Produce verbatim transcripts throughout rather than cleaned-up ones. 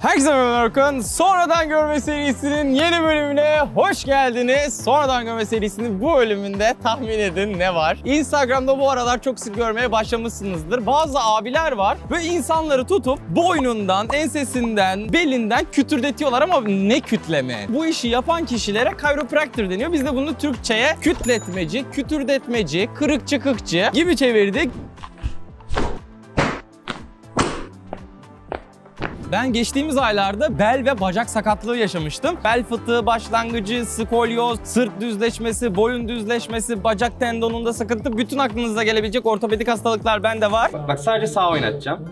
Herkese merhaba. Sonradan Görme serisinin yeni bölümüne hoş geldiniz. Sonradan Görme serisinin bu bölümünde tahmin edin ne var? Instagram'da bu aralar çok sık görmeye başlamışsınızdır. Bazı abiler var ve insanları tutup boynundan, ensesinden, belinden kütürdetiyorlar ama ne kütleme? Bu işi yapan kişilere chiropractor deniyor. Biz de bunu Türkçe'ye kütletmeci, kütürdetmeci, kırık çıkıkçı gibi çevirdik. Ben geçtiğimiz aylarda bel ve bacak sakatlığı yaşamıştım. Bel fıtığı başlangıcı, skolyoz, sırt düzleşmesi, boyun düzleşmesi, bacak tendonunda sıkıntı, bütün aklınıza gelebilecek ortopedik hastalıklar bende var. Bak sadece sağ oynatacağım.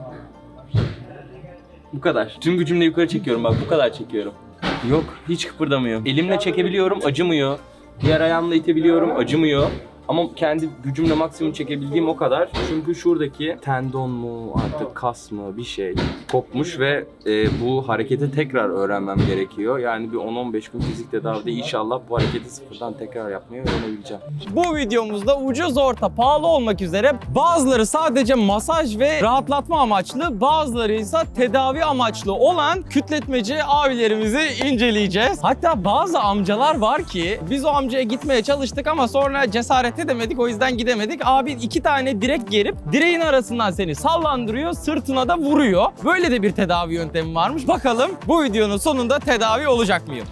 Bu kadar. Tüm gücümle yukarı çekiyorum bak, bu kadar çekiyorum. Yok, hiç kıpırdamıyor. Elimle çekebiliyorum, acımıyor. Diğer ayağımla itebiliyorum, acımıyor. Ama kendi gücümle maksimum çekebildiğim o kadar. Çünkü şuradaki tendon mu artık kas mı bir şey kopmuş ve e, bu hareketi tekrar öğrenmem gerekiyor. Yani bir on on beş gün fizik tedavide inşallah bu hareketi sıfırdan tekrar yapmayı öğrenebileceğim. Bu videomuzda ucuz, orta, pahalı olmak üzere bazıları sadece masaj ve rahatlatma amaçlı, bazıları ise tedavi amaçlı olan kütletmeci abilerimizi inceleyeceğiz. Hatta bazı amcalar var ki biz o amcaya gitmeye çalıştık ama sonra cesaret edemedik, o yüzden gidemedik. Abi iki tane direk gerip direğin arasından seni sallandırıyor, sırtına da vuruyor. Böyle de bir tedavi yöntemi varmış. Bakalım bu videonun sonunda tedavi olacak mıyım?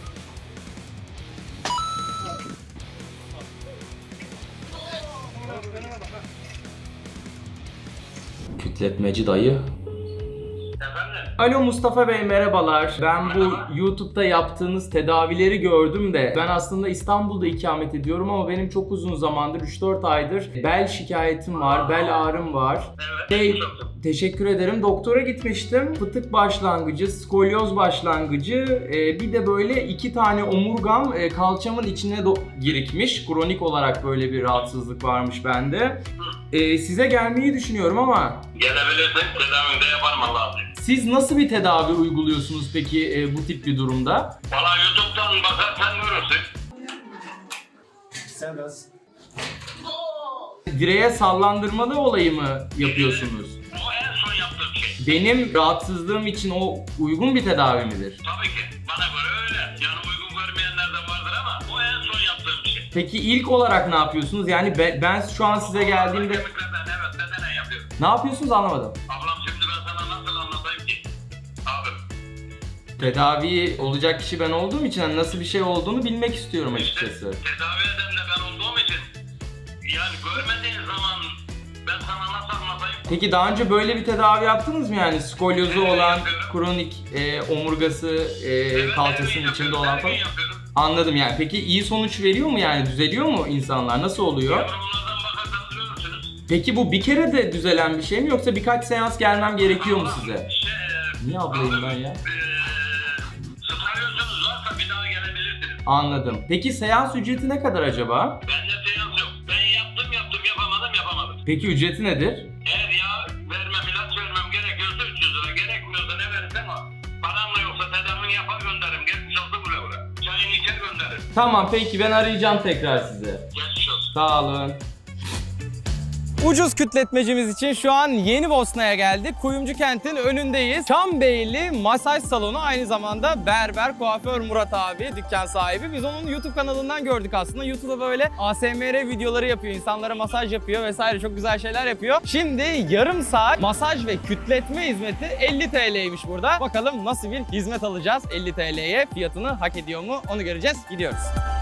Kütletmeci dayı. Alo Mustafa Bey, merhabalar. Ben bu YouTube'da yaptığınız tedavileri gördüm de ben aslında İstanbul'da ikamet ediyorum ama benim çok uzun zamandır, üç dört aydır bel şikayetim var, bel ağrım var. Evet. Hey, teşekkür ederim. Doktora gitmiştim. Fıtık başlangıcı, skolyoz başlangıcı, e, bir de böyle iki tane omurgam e, kalçamın içine girikmiş. Kronik olarak böyle bir rahatsızlık varmış bende. E, size gelmeyi düşünüyorum ama... Gelebilirsin, tedavini de yaparım Allah'ım. Siz nasıl bir tedavi uyguluyorsunuz peki e, bu tip bir durumda? Valla YouTube'dan bakarsan görürsün. Serbest. Direğe sallandırmalı olayı mı yapıyorsunuz? O en son yaptığım şey. Benim rahatsızlığım için o uygun bir tedavi midir? Tabii ki. Bana göre öyle. Yani uygun görmeyenler de vardır ama o en son yaptığım şey. Peki ilk olarak ne yapıyorsunuz? Yani be, ben şu an size geldiğimde... Kemiklerden evet, bedenen yapıyorum. Ne yapıyorsunuz anlamadım. Ablam şimdi ben sana nasıl anlatayım ki? Abi. Tedavi olacak kişi ben olduğum için hani nasıl bir şey olduğunu bilmek istiyorum İşte açıkçası. tedavi eden de ben olduğum için yani görmediğin zaman ben sana nasıl anlatayım? Peki daha önce böyle bir tedavi yaptınız mı yani skolyozu Evet, olan, yapıyorum. kronik e, omurgası, e, Evet, kalçasının evet, içinde yapıyorum, olan her falan? gün yapıyorum. Anladım yani. Peki iyi sonuç veriyor mu yani? Düzeliyor mu insanlar? Nasıl oluyor? Yorumlardan bakarsanız görürsünüz. Peki bu bir kere de düzelen bir şey mi yoksa birkaç seans gelmem gerekiyor mu size? Şey, Niye ablayım ben ya? Sıkılıyorsunuz varsa bir daha gelebilirsiniz. Anladım. Peki seans ücreti ne kadar acaba? Bende seans yok. Ben yaptım yaptım yapamadım yapamadım. Peki ücreti nedir? Eğer yağ vermem, ilaç vermem gerekiyorsa üç yüz lira. Gerekmiyorsa ne verirsen o. Paramla yoksa tedavini yapar gönderirim. Geçmiş olsun bile bile. Çayını içer gönderirim. Tamam peki ben arayacağım tekrar size. Geçmiş olsun. Sağ olun. Ucuz kütletmecimiz için şu an Yeni Bosna'ya geldik. Kuyumcu kentin önündeyiz. Çambeyli Masaj Salonu, aynı zamanda berber, kuaför Murat abi, dükkan sahibi. Biz onun YouTube kanalından gördük aslında. YouTube'da böyle A S M R videoları yapıyor, insanlara masaj yapıyor vesaire, çok güzel şeyler yapıyor. Şimdi yarım saat masaj ve kütletme hizmeti elli T L'ymiş burada. Bakalım nasıl bir hizmet alacağız elli T L'ye, fiyatını hak ediyor mu onu göreceğiz. Gidiyoruz.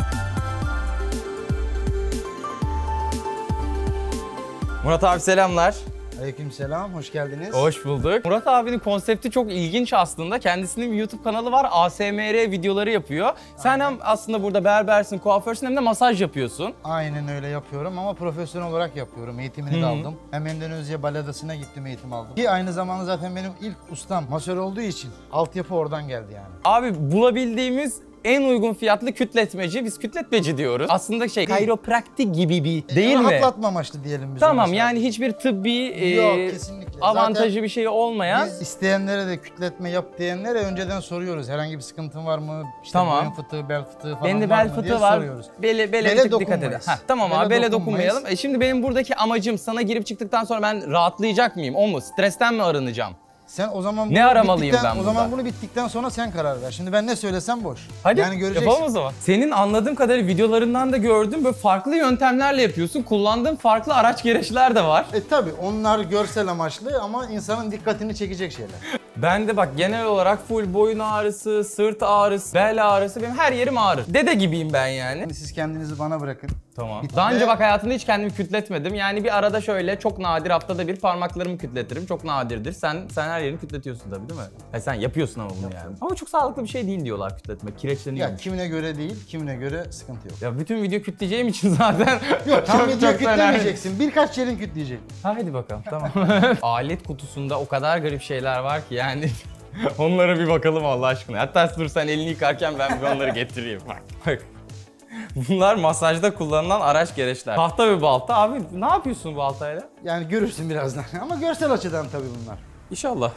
Murat abi selamlar. Aleykümselam, hoş geldiniz. Hoş bulduk. Murat abinin konsepti çok ilginç aslında. Kendisinin bir YouTube kanalı var. A S M R videoları yapıyor. Sen hem aslında burada berbersin, kuaförsün hem de masaj yapıyorsun. Aynen öyle yapıyorum ama profesyonel olarak yapıyorum. Eğitimini Hı-hı. de aldım. Hem Endonezya Baladası'na gittim, eğitim aldım. Ki aynı zamanda zaten benim ilk ustam masör olduğu için altyapı oradan geldi yani. Abi bulabildiğimiz en uygun fiyatlı kütletmeci, biz kütletmeci diyoruz. Aslında şey, kayropraktik gibi bir değil mi? Rahatlatma amaçlı diyelim biz. Tamam ona yani sadece. hiçbir tıbbi Yok, e, kesinlikle. avantajı Zaten bir şey olmayan. Biz isteyenlere de kütletme yap diyenlere önceden soruyoruz. Herhangi bir sıkıntın var mı? İşte Tamam. boyun fıtığı, bel fıtığı falan Bende var bel mı fıtığı diye var. soruyoruz. Bele, bele, Bele bir tık dikkat dokunmayız. edin. Heh, tamam Bele abi, bele dokunmayız. dokunmayalım. E şimdi benim buradaki amacım sana girip çıktıktan sonra ben rahatlayacak mıyım? O mu? Stresten mi arınacağım? Sen o zaman Ne bunu aramalıyım bittikten- ben O zaman burada? bunu bittikten sonra sen karar ver. Şimdi ben ne söylesem boş. Hadi yani göreceksin. yapalım o zaman. Senin anladığım kadarıyla videolarından da gördüm böyle farklı yöntemlerle yapıyorsun. Kullandığın farklı araç gereçler de var. E tabi onlar görsel amaçlı ama insanın dikkatini çekecek şeyler. Ben de bak genel olarak full boyun ağrısı, sırt ağrısı, bel ağrısı, benim her yerim ağrır. Dede gibiyim ben yani. Şimdi siz kendinizi bana bırakın. Tamam. Bitti. Daha önce bak hayatımda hiç kendimi kütletmedim. Yani bir arada şöyle çok nadir haftada bir parmaklarımı kütletirim. Çok nadirdir. Sen sen her yerini kütletiyorsun tabii değil mi? Ha, sen yapıyorsun ama bunu yani. Ama çok sağlıklı bir şey değil diyorlar kütletmek. Kireçleniyor. Ya kimine göre değil, kimine göre sıkıntı yok. Ya bütün video kütleyeceğim için zaten Yok tam çok- video çok da önemli. kütlemeyeceksin. Birkaç yerin kütleyecek. Hadi bakalım tamam. Alet kutusunda o kadar garip şeyler var ki yani onlara bir bakalım Allah aşkına. Hatta dur sen elini yıkarken ben bir onları getireyim. Bak bak. Bunlar masajda kullanılan araç gereçler. Tahta ve balta. Abi ne yapıyorsun baltayla? Yani görürsün birazdan. Ama görsel açıdan tabii bunlar. İnşallah.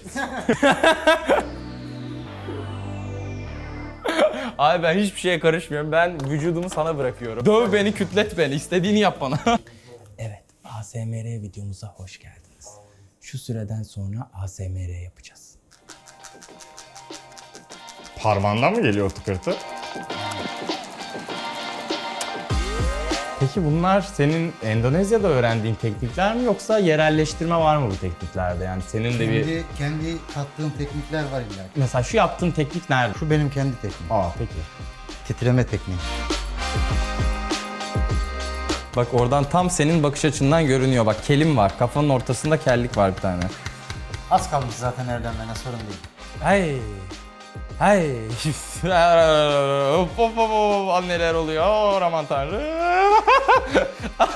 Abi ben hiçbir şeye karışmıyorum. Ben vücudumu sana bırakıyorum. Döv beni, kütlet beni. İstediğini yap bana. Evet, A S M R videomuza hoş geldiniz. Şu süreden sonra A S M R yapacağız. Parmağından mı geliyor o tıkırtı? Peki bunlar senin Endonezya'da öğrendiğin teknikler mi yoksa yerelleştirme var mı bu tekniklerde? Yani senin de bir... Kendi, kendi kattığım teknikler var illa ki. Mesela şu yaptığın teknik nerede? Şu benim kendi tekniğim. Aa peki. Titreme tekniği. Bak oradan tam senin bakış açından görünüyor. Bak kelim var. Kafanın ortasında kellik var bir tane. Az kalmış zaten Erdem'le, sorun değil. Hey. Hey. Hop hop hop hop. Neler oluyor aman tanrım. Ay,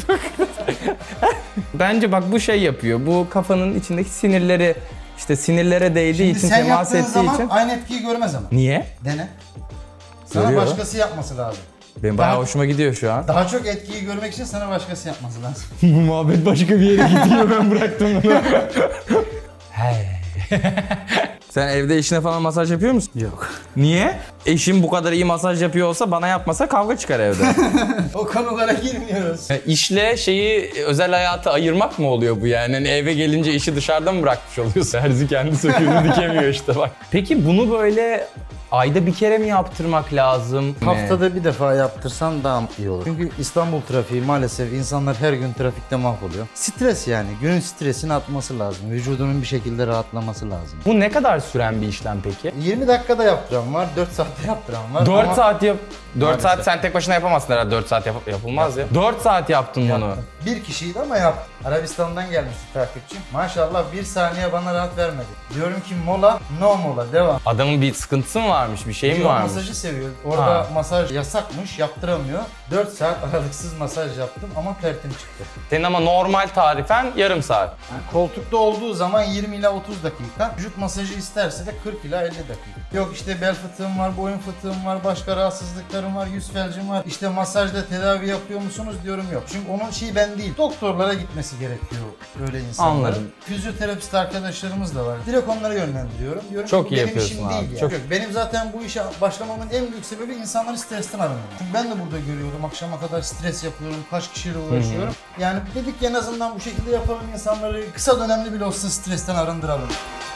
Bence bak bu şey yapıyor. Bu kafanın içindeki sinirleri işte sinirlere değdiği Şimdi için sen temas yaptığın ettiği zaman için. aynı etkiyi görmez ama. Niye? Dene. Sana Görüyorum. başkası yapması lazım. Benim bayağı Daha- hoşuma gidiyor şu an. Daha çok etkiyi görmek için sana başkası yapması lazım. Bu muhabbet başka bir yere gidiyor, ben bıraktım bunu. Hey. Sen evde eşine falan masaj yapıyor musun? Yok. Niye? Eşim bu kadar iyi masaj yapıyor olsa bana yapmasa kavga çıkar evde. O konulara girmiyoruz. Yani İşle şeyi özel hayatı ayırmak mı oluyor bu yani? Hani eve gelince işi dışarıda mı bırakmış oluyorsun? Herzi kendi söküğünü dikemiyor işte bak. Peki bunu böyle ayda bir kere mi yaptırmak lazım? Haftada bir defa yaptırsan daha iyi olur. Çünkü İstanbul trafiği maalesef insanlar her gün trafikte mahvoluyor. Stres yani. Günün stresini atması lazım. Vücudunun bir şekilde rahatlaması lazım. Bu ne kadar süren bir işlem peki? yirmi dakikada yaptıran var, dört saatte yaptıran var. dört ama saat yap. dört Maalesef. saat sen tek başına yapamazsın herhalde. dört saat yap- yapılmaz ya. dört saat yaptın bunu. yaptım. Bir kişiydi ama yaptım. Arabistan'dan gelmişti takipçim. Maşallah bir saniye bana rahat vermedi. Diyorum ki mola, no mola, devam. Adamın bir sıkıntısı mı varmış, bir şey mi Yok, varmış? masajı seviyor. Orada Ha. masaj yasakmış, yaptıramıyor. dört saat aralıksız masaj yaptım ama tertim çıktı. Senin ama normal tarifen yarım saat. Yani koltukta olduğu zaman yirmi ila otuz dakika. Vücut masajı isterse de kırk ila elli dakika. Yok işte bel fıtığım var, boyun fıtığım var, başka rahatsızlıklarım var, yüz felcim var. İşte masajda tedavi yapıyor musunuz diyorum yok. Çünkü onun şeyi ben değil. Doktorlara gitmesi gerekiyor öyle insanların. Anladım. Fizyoterapist arkadaşlarımız da var. Direkt onlara yönlendiriyorum. Diyorum Çok ki, iyi bu benim yapıyorsun işim abi, değil ya. çok- Yok, benim zaten bu işe başlamamın en büyük sebebi insanları stresten arınmak. Çünkü ben de burada görüyorum. Akşama kadar stres yapıyorum. Kaç kişiyle uğraşıyorum. Yani dedik ki en azından bu şekilde yapalım, insanları kısa dönemli bile olsa stresten arındıralım.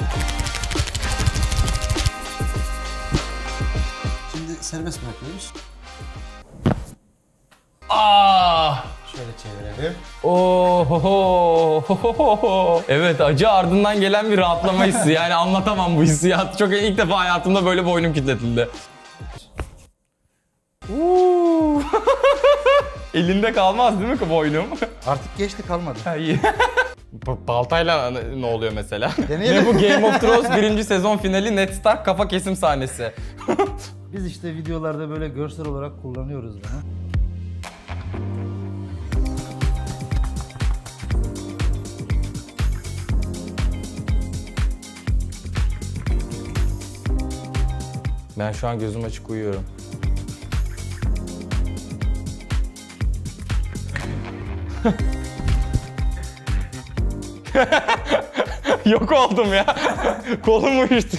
Şimdi serbest bırakıyoruz. Ah! Şöyle çevirelim. Ohohohohoho. Evet, acı ardından gelen bir rahatlama hissi. Yani anlatamam bu hissiyatı. Çok ilk defa hayatımda böyle boynum kilitletildi. Uuu. Elinde kalmaz değil mi ki boynum? Artık geçti, kalmadı. Ha, iyi. Bu baltayla ne oluyor mesela? Deneyelim. Ne bu Game of Thrones birinci sezon finali Ned Stark kafa kesim sahnesi. Biz işte videolarda böyle görsel olarak kullanıyoruz bunu. Ben şu an gözüm açık uyuyorum. Yok oldum ya. Kolum uyuştu.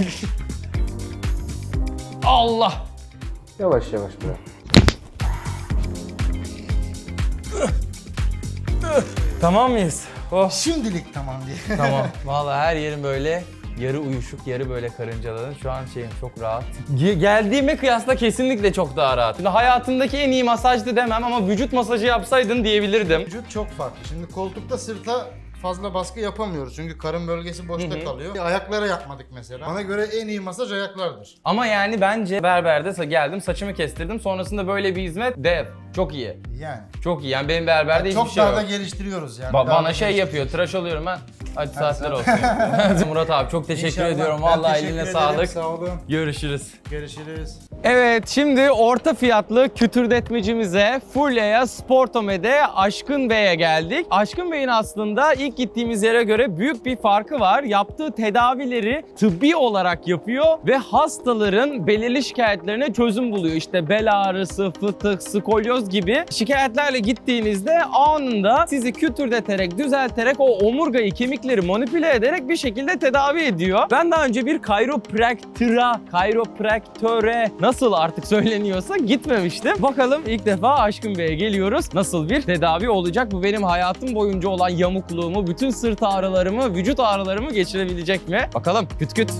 Allah. Yavaş yavaş bırak. Tamam mıyız? Oh. Şimdilik tamam diye. Tamam. Vallahi her yerim böyle yarı uyuşuk, yarı böyle karıncaladı. Şu an şeyim çok rahat. Ge- geldiğime kıyasla kesinlikle çok daha rahat. Şimdi hayatımdaki en iyi masajdı demem ama vücut masajı yapsaydın diyebilirdim. Vücut çok farklı. Şimdi koltukta sırta fazla baskı yapamıyoruz çünkü karın bölgesi boşta Hı hı. kalıyor. Ayaklara yapmadık mesela. Bana göre en iyi masaj ayaklardır. Ama yani bence berberde sa- geldim, saçımı kestirdim. Sonrasında böyle bir hizmet dev. Çok iyi. Yani. Çok iyi. Yani benim berberde hiçbir Çok şey daha yok. da geliştiriyoruz yani. Ba- Daha bana da şey yapıyor, tıraş oluyorum ben. Hadi saatler olsun. Murat abi çok teşekkür İnşallah. ediyorum. Ben Vallahi teşekkür eline ederim. sağlık. Sağ olun. Görüşürüz. Görüşürüz. Evet, şimdi orta fiyatlı kütürdetmecimize Fulya'ya Sportome'de Aşkın Bey'e geldik. Aşkın Bey'in aslında ilk gittiğimiz yere göre büyük bir farkı var. Yaptığı tedavileri tıbbi olarak yapıyor ve hastaların belirli şikayetlerine çözüm buluyor. İşte bel ağrısı, fıtık, skolyoz gibi şikayetlerle gittiğinizde anında sizi kütürdeterek, düzelterek o omurgayı, kemikleri manipüle ederek bir şekilde tedavi ediyor. Ben daha önce bir kayropraktıra, kayropraktöre nasıl artık söyleniyorsa gitmemiştim. Bakalım ilk defa Aşkın Bey'e geliyoruz. Nasıl bir tedavi olacak? Bu benim hayatım boyunca olan yamukluğumu, bütün sırt ağrılarımı, vücut ağrılarımı geçirebilecek mi? Bakalım küt küt.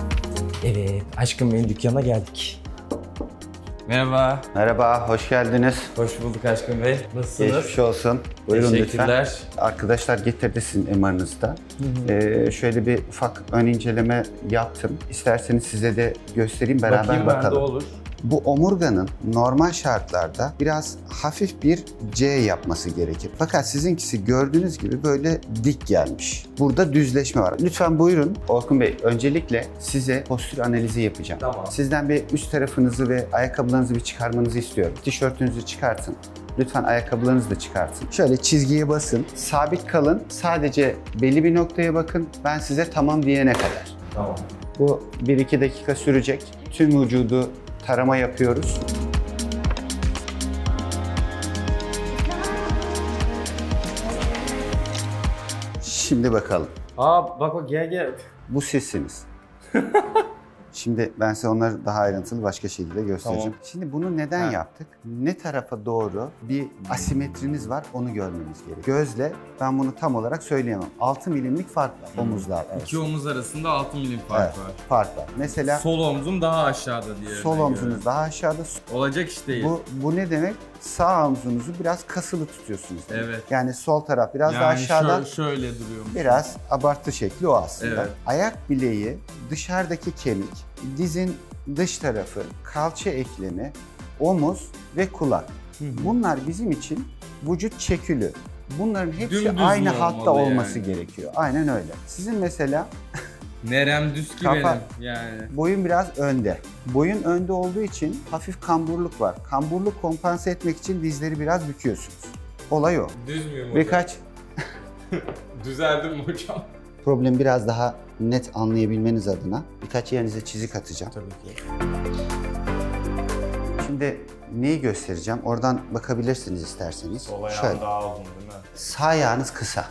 Evet, Aşkın Bey'in dükkanına geldik. Merhaba. Merhaba, hoş geldiniz. Hoş bulduk Aşkın Bey. Nasılsınız? Geçmiş olsun. Buyurun Teşekkürler. lütfen. Arkadaşlar getirdi sizin M R'ınızı da. Ee, şöyle bir ufak ön inceleme yaptım. İsterseniz size de göstereyim, beraber Bakayım ben de bakalım. olur. Bu omurganın normal şartlarda biraz hafif bir C yapması gerekir. Fakat sizinkisi gördüğünüz gibi böyle dik gelmiş. Burada düzleşme var. Lütfen buyurun Orkun Bey. Öncelikle size postür analizi yapacağım. Tamam. Sizden bir üst tarafınızı ve ayakkabılarınızı bir çıkarmanızı istiyorum. Tişörtünüzü çıkartın. Lütfen ayakkabılarınızı da çıkartın. Şöyle çizgiye basın. Sabit kalın. Sadece belli bir noktaya bakın. Ben size tamam diyene kadar. Tamam. Bu bir iki dakika sürecek. Tüm vücudu tarama yapıyoruz. Şimdi bakalım. Aa bak bak gel gel. Bu sizsiniz. Şimdi ben size onları daha ayrıntılı başka şekilde göstereceğim. Tamam. Şimdi bunu neden Ha. yaptık? Ne tarafa doğru bir asimetriniz var, onu görmemiz gerekiyor. Gözle ben bunu tam olarak söyleyemem. altı milimlik fark var omuzlar arasında. İki omuz arasında altı milim fark Evet, var. fark var. Mesela Sol omzum daha aşağıda diye. sol omzunuz daha aşağıda. Olacak iş değil. Bu, bu ne demek? Sağ omzunuzu biraz kasılı tutuyorsunuz. demek. Evet. Yani sol taraf biraz daha Yani aşağıdan, şö- şöyle duruyormuş. biraz abartı şekli o aslında. Evet. Ayak bileği, dışarıdaki kemik, dizin dış tarafı, kalça eklemi, omuz ve kulak. Bunlar bizim için vücut çekülü. Bunların hepsi Dümdüz aynı mü hatta olmalı olması yani? gerekiyor. Aynen öyle. Sizin mesela Nerem düz ki Kafa- benim yani. boyun biraz önde. Boyun önde olduğu için hafif kamburluk var. Kamburluk kompanse etmek için dizleri biraz büküyorsunuz. Olay o. Düz müyüm hocam? Birkaç Düzeldim mi hocam? problemi biraz daha net anlayabilmeniz adına birkaç yerinize çizik atacağım. Tabii ki. Şimdi neyi göstereceğim? Oradan bakabilirsiniz isterseniz. Sol ayağım Şöyle. daha uzun değil mi? Sağ ayağınız kısa.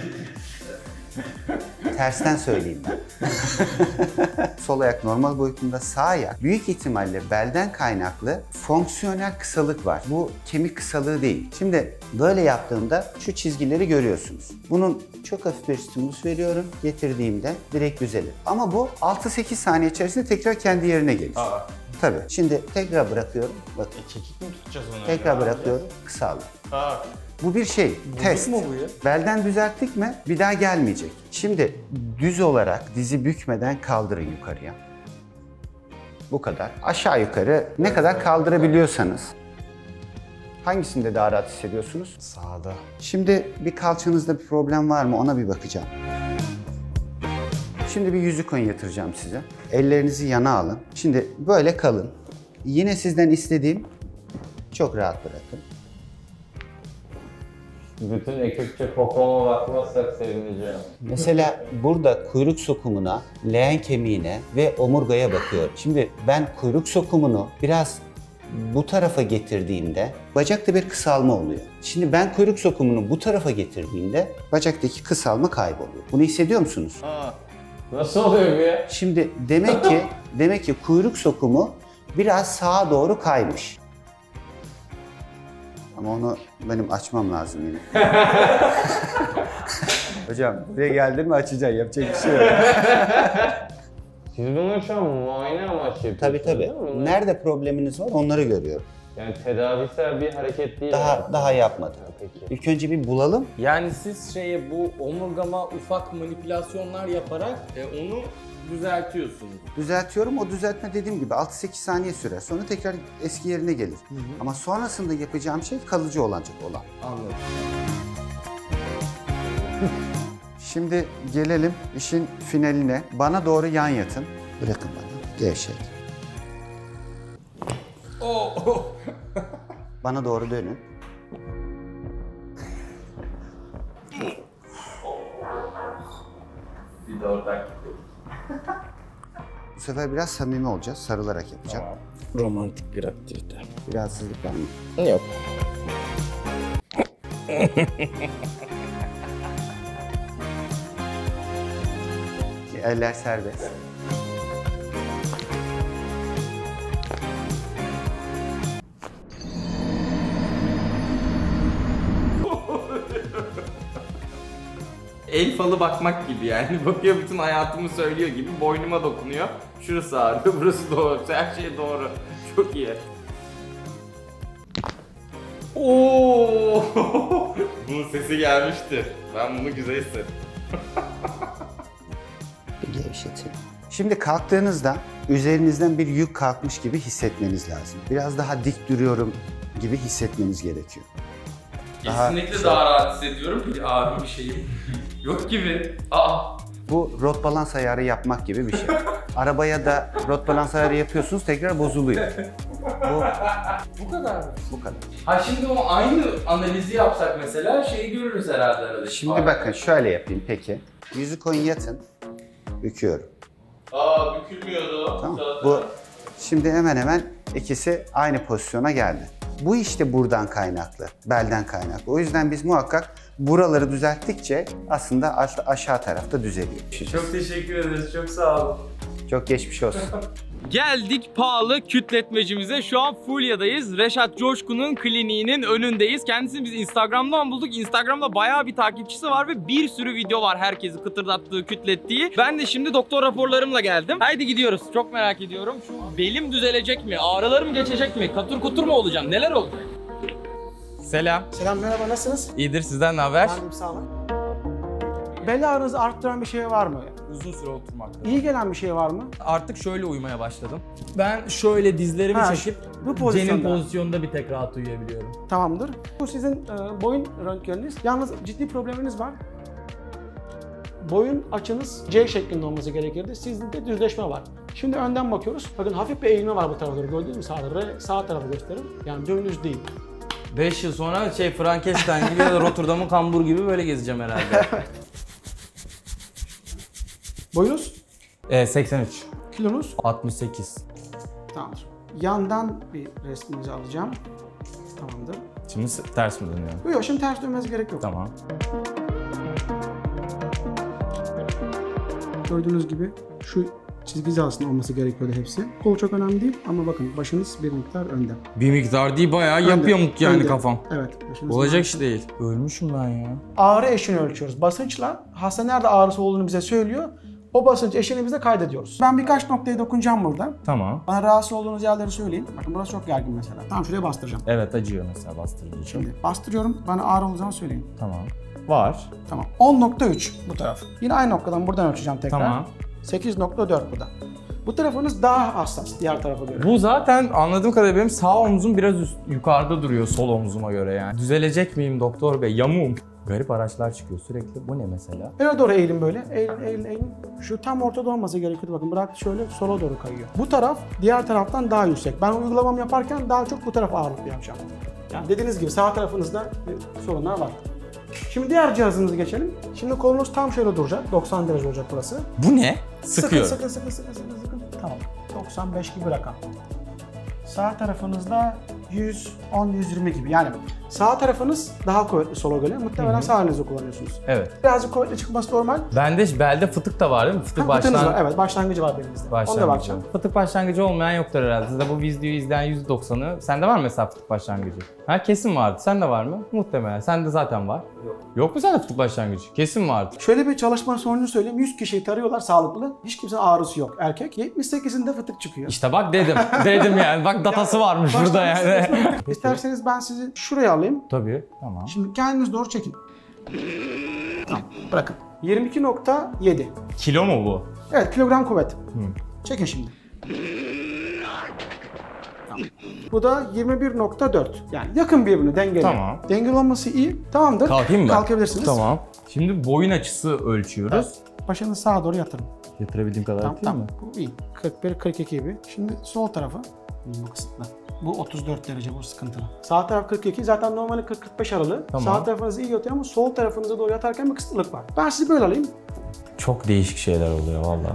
Tersten söyleyeyim ben. Sol ayak normal boyutunda, sağ ayak büyük ihtimalle belden kaynaklı fonksiyonel kısalık var. Bu kemik kısalığı değil. Şimdi böyle yaptığımda şu çizgileri görüyorsunuz. Bunun çok hafif bir stimulus veriyorum. Getirdiğimde direkt düzelir. Ama bu altı sekiz saniye içerisinde tekrar kendi yerine gelir. Aa. Tabii. Şimdi tekrar bırakıyorum. Bakın. Çekik mi tutacağız onu? Tekrar bırakıyorum. Kısaldı. Aa. Bu bir şey, test. mu bu ya? Belden düzelttik mi bir daha gelmeyecek. Şimdi düz olarak dizi bükmeden kaldırın yukarıya. Bu kadar. Aşağı yukarı ne kadar kaldırabiliyorsanız. Hangisinde daha rahat hissediyorsunuz? Sağda. Şimdi bir kalçanızda bir problem var mı ona bir bakacağım. Şimdi bir yüzük ön yatıracağım size. Ellerinizi yana alın. Şimdi böyle kalın. Yine sizden istediğim çok rahat bırakın. Bütün ekipçe popoma bakmazsak sevineceğim. Mesela burada kuyruk sokumuna, leğen kemiğine ve omurgaya bakıyorum. Şimdi ben kuyruk sokumunu biraz bu tarafa getirdiğimde bacakta bir kısalma oluyor. Şimdi ben kuyruk sokumunu bu tarafa getirdiğimde bacaktaki kısalma kayboluyor. Bunu hissediyor musunuz? Aa. Nasıl oluyor bu ya? Şimdi demek ki demek ki kuyruk sokumu biraz sağa doğru kaymış. Ama onu benim açmam lazım yine. Hocam buraya geldin mi açacaksın, yapacak bir şey yok. Siz bunu şu an muayene amaçlı yapıyorsunuz. Tabii tabii. değil mi? Nerede probleminiz var onları görüyorum. Yani tedavisel bir hareket değil. Daha yani. daha yapmadım. Ha, peki. İlk önce bir bulalım. Yani siz şeye bu omurgama ufak manipülasyonlar yaparak e, onu düzeltiyorsunuz. Düzeltiyorum. O düzeltme dediğim gibi altı sekiz saniye sürer. Sonra tekrar eski yerine gelir. Ama sonrasında yapacağım şey kalıcı olacak olan. Anladım. Şimdi gelelim işin finaline. Bana doğru yan yatın. Bırakın bana. Gevşek. Bana doğru dönün. Bir de oradan Bu sefer biraz samimi olacağız. Sarılarak yapacağım. Romantik bir aktivite. Bir rahatsızlık var mı? Yok. Eller serbest. El falı bakmak gibi yani. Bakıyor bütün hayatımı söylüyor gibi. Boynuma dokunuyor. Şurası ağrıyor, burası doğru. Her şey doğru. Çok iyi. Oo! Bunun sesi gelmiştir. Ben bunu güzel hissettim. Bir gevşetin. Şimdi kalktığınızda üzerinizden bir yük kalkmış gibi hissetmeniz lazım. Biraz daha dik duruyorum gibi hissetmeniz gerekiyor. Daha- Kesinlikle daha rahat hissediyorum. Bir ağrım bir şeyim yok gibi. Aa. Bu rot balans ayarı yapmak gibi bir şey. Arabaya da rot balans ayarı yapıyorsunuz, tekrar bozuluyor. Bu, Bu kadar mı? bu kadar. Ha şimdi o aynı analizi yapsak mesela şeyi görürüz herhalde arada. Şimdi bakın şöyle yapayım peki. Yüzü koyun yatın. Büküyorum. Aa bükülmüyordu. Tamam. Zaten. Bu şimdi hemen hemen ikisi aynı pozisyona geldi. Bu işte buradan kaynaklı, belden kaynaklı. O yüzden biz muhakkak buraları düzelttikçe aslında aş- aşağı tarafta düzeliyor. Çok teşekkür ederiz. Çok sağ olun. Çok geçmiş olsun. Geldik pahalı kütletmecimize. Şu an Fulya'dayız. Reşat Coşkun'un kliniğinin önündeyiz. Kendisini biz Instagram'dan bulduk. Instagram'da bayağı bir takipçisi var ve bir sürü video var herkesi kıtırdattığı, kütlettiği. Ben de şimdi doktor raporlarımla geldim. Haydi gidiyoruz. Çok merak ediyorum. Şu belim düzelecek mi? Ağrılarım geçecek mi? Katır kutur mu olacağım? Neler olacak? Selam. Selam, merhaba, nasılsınız? İyidir, sizden ne haber? Ben sağ olun. Bel ağrınızı arttıran bir şey var mı? Uzun süre oturmak. İyi gelen bir şey var mı? Artık şöyle uyumaya başladım. Ben şöyle dizlerimi Ha, çekip bu pozisyonda. Cenin pozisyonunda bir tek rahat uyuyabiliyorum. Tamamdır. Bu sizin e, boyun röntgeniniz. Yalnız ciddi probleminiz var. Boyun açınız C şeklinde olması gerekirdi. Sizde de düzleşme var. Şimdi önden bakıyoruz. Bakın hafif bir eğilme var bu tarafa doğru. Gördünüz mü sağda? Re, sağ tarafı gösterin. Yani dönünüz değil. beş yıl sonra şey Frankenstein gibi ya da Rotterdam'ın kambur gibi böyle gezeceğim herhalde. Boyunuz, e, seksen üç. kilonuz. altmış sekiz. Tamamdır. Yandan bir resminizi alacağım. Tamamdır. Şimdi ters mi dönüyor? Yok yok, şimdi ters dönmeniz gerek yok. Tamam. Gördüğünüz gibi şu çizgi hizasında olması gerekiyordu hepsi. Kol çok önemli değil ama bakın başınız bir miktar önde. Bir miktar değil bayağı Önde, yapıyamuk yani önde. kafam. Evet. başınız Olacak önde. iş değil. Ölmüşüm ben ya. Ağrı eşiğini ölçüyoruz. Basınçla hasta nerede ağrısı olduğunu bize söylüyor. O basınç eşiğini bize kaydediyoruz. Ben birkaç noktaya dokunacağım burada. Tamam. Bana rahatsız olduğunuz yerleri söyleyin. Bakın burası çok gergin mesela. Tamam, şuraya bastıracağım. Evet acıyor mesela bastırıcı için. Şimdi bastırıyorum. Bana ağrı olacağını söyleyin. Tamam. Var. Tamam. on nokta üç bu taraf. Yine aynı noktadan buradan ölçeceğim tekrar. Tamam. sekiz nokta dört bu da. Bu tarafınız daha hassas diğer tarafa göre. Bu zaten anladığım kadarıyla benim sağ omzum biraz üst, yukarıda duruyor sol omzuma göre yani. Düzelecek miyim doktor bey? Yamuğum. Garip araçlar çıkıyor sürekli. Bu ne mesela? Öne doğru eğilin böyle. Eğilin, eğilin, eğilin. Şu tam ortada olması gerekiyordu. Bakın bırak şöyle sola doğru kayıyor. Bu taraf diğer taraftan daha yüksek. Ben uygulamamı yaparken daha çok bu tarafa ağırlıklı yapacağım. Yani dediğiniz gibi sağ tarafınızda bir sorunlar var. Şimdi diğer cihazımıza geçelim. Şimdi kolunuz tam şöyle duracak. doksan derece olacak burası. Bu ne? Sıkıyorum. Sıkın, sıkın, sıkın, sıkın, sıkın, sıkın. Tamam. doksan beş gibi rakam. Sağ tarafınızda yüz on yüz yirmi gibi. Yani sağ tarafınız daha kuvvetli sola göre. Muhtemelen sağ elinizi kullanıyorsunuz. Evet. Birazcık kuvvetli çıkması normal. Bende belde fıtık da var değil mi? Fıtık Ha, fıtığınız başlan... var. Evet, başlangıcı var belimizde. Onu da Başlangıcı. bakacağım. Fıtık başlangıcı olmayan yoktur herhalde. Sizde bu videoyu izleyen yüzde doksanı. Sende var mı mesela fıtık başlangıcı? Ha kesin vardı. Sende var mı? Muhtemelen. Sende zaten var. Yok. Yok mu sende fıtık başlangıcı? Kesin vardı. Şöyle bir çalışma sonucunu söyleyeyim. yüz kişiyi tarıyorlar sağlıklı. Hiç kimsenin ağrısı yok. Erkek yetmiş sekizinde fıtık çıkıyor. İşte bak dedim. Dedim yani. Bak datası varmış burada yani. İsterseniz ben sizi şuraya alayım. Tabii. Tamam. Şimdi kendiniz doğru çekin. Tamam, bırakın. yirmi iki nokta yedi. Kilo mu bu? Evet, kilogram kuvvet. Çekin şimdi. Tamam. Bu da yirmi bir nokta dört. Yani yakın birbirine dengeli. Tamam. Dengeli olması iyi. Tamamdır. Kalkayım mı ben? Kalkabilirsiniz. Tamam. Şimdi boyun açısı ölçüyoruz. Başını sağa doğru yatırın. Yatırabildiğim kadar Tamam, yapayım tamam. mı? Bu iyi. kırk bir kırk iki gibi. Şimdi sol tarafa. Bu kısıtlı. Bu otuz dört derece, bu sıkıntılı. Sağ taraf kırk iki. Zaten normali kırk kırk beş aralığı. Tamam. Sağ tarafınız iyi yatıyor ama sol tarafınıza doğru yatarken bir kısıtlılık var. Ben sizi böyle alayım. Çok değişik şeyler oluyor valla.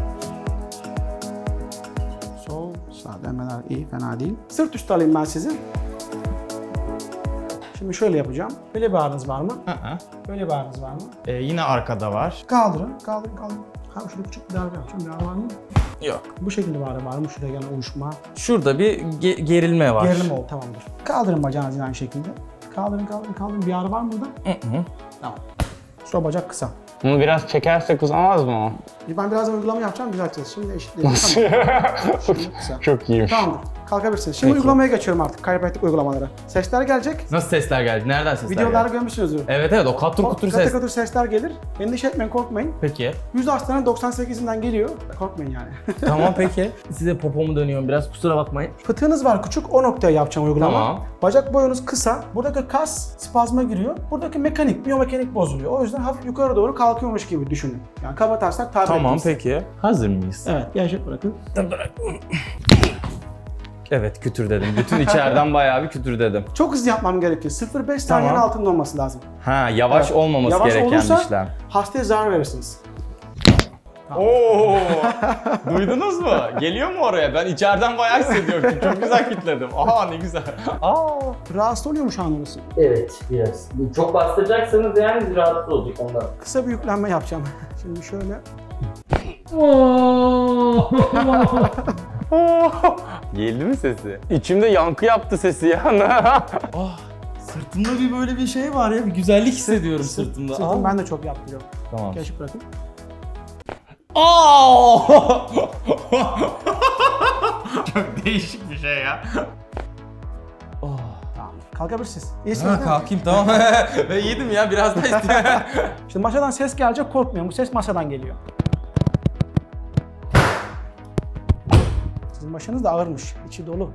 Sol, sağ demeler iyi, fena değil. Sırt üstü alayım ben sizi. Şimdi şöyle yapacağım. Böyle bir ağrınız var mı? Hı hı. Böyle bir ağrınız var mı? Ee, yine arkada var. Kaldırın, kaldırın, kaldırın. Ha şurada küçük bir darbe yapacağım. Bir ağrı var mı? Yok. Bu şekilde bir ağrı var mı? Şuraya gelen uyuşma. Şurada bir ge- gerilme var. Gerilim oldu, tamamdır. Kaldırın bacağınızı yine aynı şekilde. Kaldırın, kaldırın, kaldırın. Bir ağrı var mı burada? Hı hı. Tamam. Sol bacak kısa. Bunu biraz çekersek uzamaz mı o? Ben birazdan uygulama yapacağım, düzelteceğiz. Şimdi eşitleyelim. Tamam. Şimdi kısa. Çok iyiymiş. Tamamdır. Kalkabilirsiniz. Şimdi Peki. uygulamaya geçiyorum artık. Kayropraktik uygulamalara. Sesler gelecek. Nasıl sesler geldi? Nereden sesler Videolarda geldi? görmüşsünüzdür. Evet evet o katır kutur Katır ses. katır sesler gelir. Endişe etmeyin, korkmayın. Peki. yüz hastanın doksan sekizinden geliyor. Korkmayın yani. Tamam peki. Size popomu dönüyorum biraz kusura bakmayın. Fıtığınız var küçük, o noktaya yapacağım uygulama. Tamam. Bacak boyunuz kısa. Buradaki kas spazma giriyor. Buradaki mekanik, biyomekanik bozuluyor. O yüzden hafif yukarı doğru kalkıyormuş gibi düşünün. Yani kaba taslak tabir Tamam ettiniz. peki. Hazır mıyız? Evet, gevşek bırakın. Evet kütür dedim. Bütün içeriden bayağı bir kütür dedim. Çok hızlı yapmam gerekiyor. sıfır virgül beş saniyenin Tamam. altında olması lazım. Ha yavaş Evet. olmaması Yavaş gereken olursa bir işlem. hastaya zarar verirsiniz. Oo! Duydunuz mu? Geliyor mu oraya? Ben içeriden bayağı hissediyorum. Çok güzel kitledim. Aha ne güzel. Aa! Rahatsız oluyor mu şu an orası? Evet biraz. Çok bastıracaksanız yani rahatsız olacak ondan. Kısa bir yüklenme yapacağım. Şimdi şöyle. Geldi mi sesi? İçimde yankı yaptı sesi ya. Ah, sırtımda bir böyle bir şey var ya. Bir güzellik hissediyorum sırtımda. Sırtım ben de çok yaptırıyorum. Tamam. Gevşek bırakın. Aa! Çok değişik bir şey ya. Tamam. Kalkabilirsiniz. İyisiniz Ha, değil mi? kalkayım tamam. Ben yedim ya biraz daha istiyorum. Şimdi masadan ses gelecek, korkmayın. Bu ses masadan geliyor. Sizin başınız da ağırmış. İçi dolu.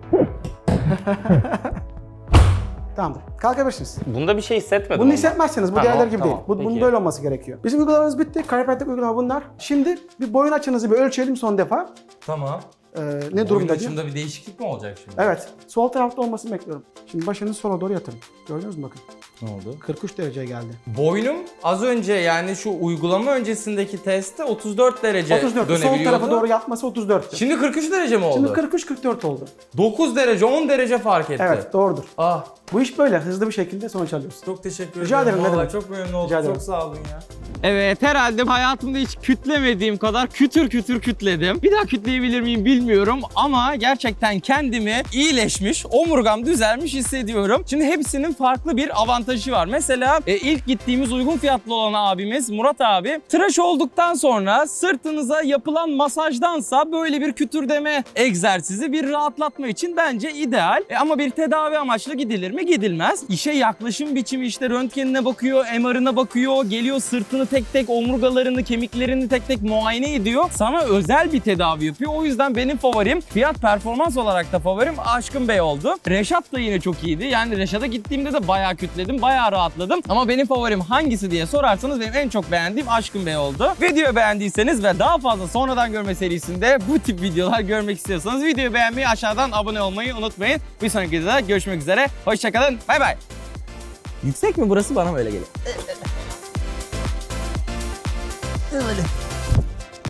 Tamamdır. Kalkabilirsiniz. Bunda bir şey hissetmedim. Bunu ama. hissetmezseniz bu Tamam, diğerleri gibi tamam, değil. Bu, bunun peki. böyle olması gerekiyor. Bizim uygulamalarımız bitti. Kayropraktik uygulama bunlar. Şimdi bir boyun açınızı bir ölçelim son defa. Tamam. Ee, ne Boyun durumda? açımda bir değişiklik mi olacak şimdi? Evet. Sol tarafta olmasını bekliyorum. Şimdi başınızı sola doğru yatırın. Gördünüz mü bakın. Ne oldu? kırk üç dereceye geldi. Boynum az önce yani şu uygulama öncesindeki testte otuz dört derece otuz dört. Sol dönebiliyordu. tarafa doğru yatması otuz dört. Şimdi kırk üç derece mi oldu? Şimdi kırk üç kırk dört oldu. dokuz derece on derece fark etti. Evet, doğrudur. Ah Bu iş böyle hızlı bir şekilde sonuç alıyoruz. çok teşekkür Rica ederim. ederim, ne Vallahi demek. çok memnun oldum. Rica ederim. Çok sağ olun ya. Evet, herhalde hayatımda hiç kütlemediğim kadar kütür kütür kütledim. Bir daha kütleyebilir miyim bilmiyorum ama gerçekten kendimi iyileşmiş, omurgam düzelmiş hissediyorum. Şimdi hepsinin farklı bir avantajı var. Mesela e, ilk gittiğimiz uygun fiyatlı olan abimiz Murat abi, tıraş olduktan sonra sırtınıza yapılan masajdansa böyle bir kütürdeme egzersizi bir rahatlatma için bence ideal. E, ama bir tedavi amaçlı gidilir mi? Gidilmez. İşe yaklaşım biçimi işte röntgenine bakıyor, M R'ına bakıyor, geliyor sırtını tek tek, omurgalarını, kemiklerini tek tek muayene ediyor. Sana özel bir tedavi yapıyor. O yüzden benim favorim, fiyat performans olarak da favorim Aşkın Bey oldu. Reşat da yine çok iyiydi. Yani Reşat'a gittiğimde de bayağı kütledim, bayağı rahatladım. Ama benim favorim hangisi diye sorarsanız benim en çok beğendiğim Aşkın Bey oldu. Videoyu beğendiyseniz ve daha fazla sonradan görme serisinde bu tip videolar görmek istiyorsanız videoyu beğenmeyi, aşağıdan abone olmayı unutmayın. Bir sonraki videoda görüşmek üzere. Hoşçakalın. Bay bay. Yüksek mi burası? Bana böyle geliyor. Öyle.